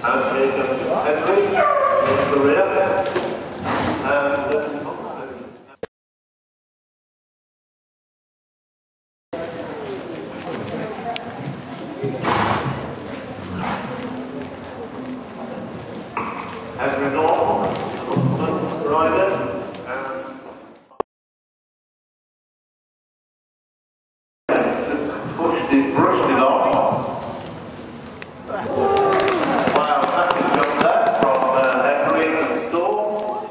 And here comes Henry in the rear. And Henry North, rider. Brushed it off. Wow, massive jump there from Henry and Storm.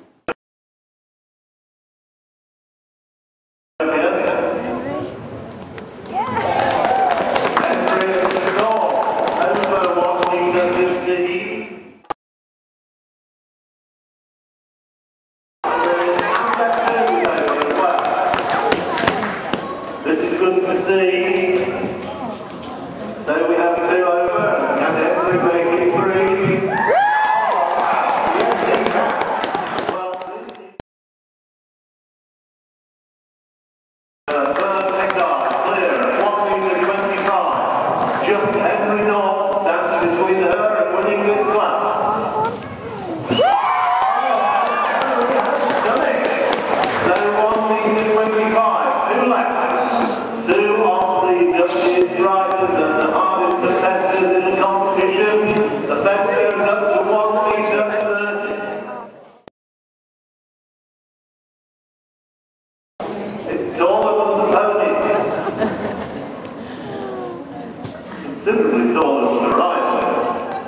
Henry and Storm over 1 meter 15. This is good to see. So we have 2 over, and Henry making 3. Third hectare, clear, 1 meter 25. Just Henry North stands between her and winning this class. So 1 meter 25, 2 left. 2 of the Duchess riders and the hardest defenders in the competition. The fence goes up to 1 meter 30. It's taller than the ponies. Considerably taller than the riders.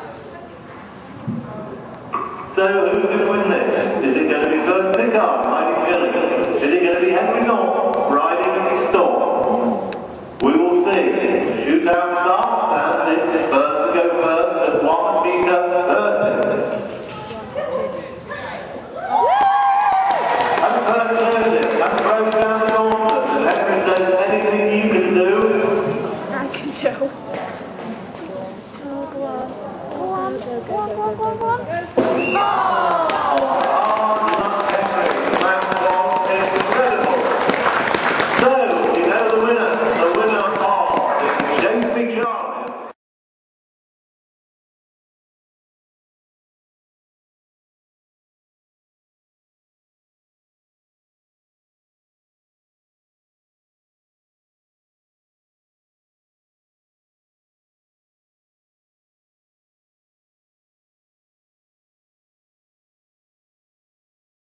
So who's going to win this? Is it going to be Third Picard riding Gilly? Is it going to be Henry North riding Storm? We will see. Shootout starts and it's first to go first at 1 meter 30. And first, and broken